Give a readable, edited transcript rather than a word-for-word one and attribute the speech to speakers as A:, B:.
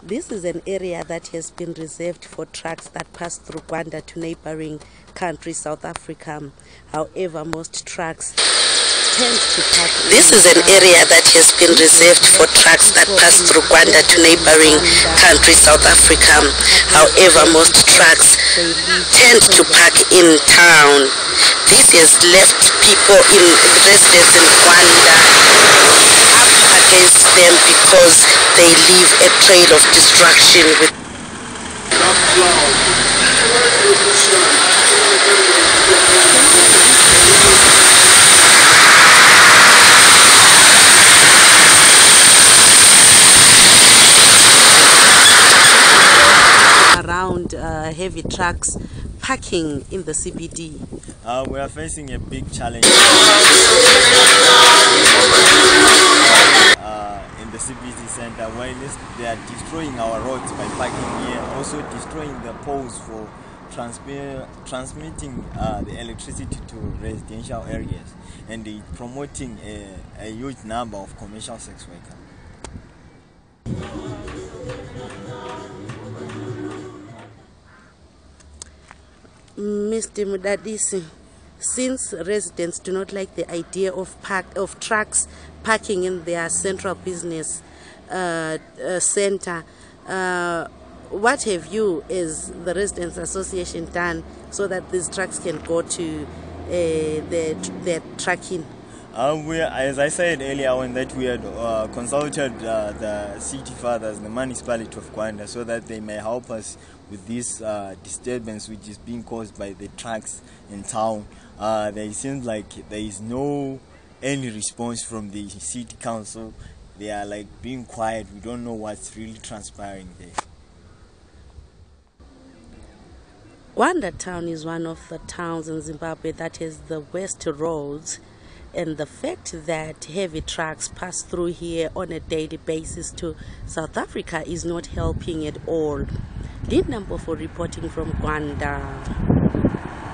A: This is an area that has been reserved for trucks that pass through Gwanda to neighboring country South Africa. However, most trucks tend to park. This is an area that has been reserved for trucks that pass through Gwanda to neighboring country South Africa. However, most trucks tend to park in town. This has left people in residents in Gwanda up against them because they leave a trail of destruction with around heavy trucks parking in the CBD.
B: We are facing a big challenge in the CBD center, while they are destroying our roads by parking here, also destroying the poles for transmitting the electricity to residential areas, and promoting a huge number of commercial sex workers.
A: Mr. Mudadisi, since residents do not like the idea of trucks parking in their central business center, what have you as the Residents Association done so that these trucks can go to their trucking?
B: As I said earlier on, that we had consulted the city fathers, the municipality of Gwanda, so that they may help us with this disturbance which is being caused by the trucks in town. It seems like there is any response from the city council. They are like being quiet. We don't know what's really transpiring there.
A: Gwanda town is one of the towns in Zimbabwe that has the worst roads, and the fact that heavy trucks pass through here on a daily basis to South Africa is not helping at all. Linda Mpofu reporting from Gwanda.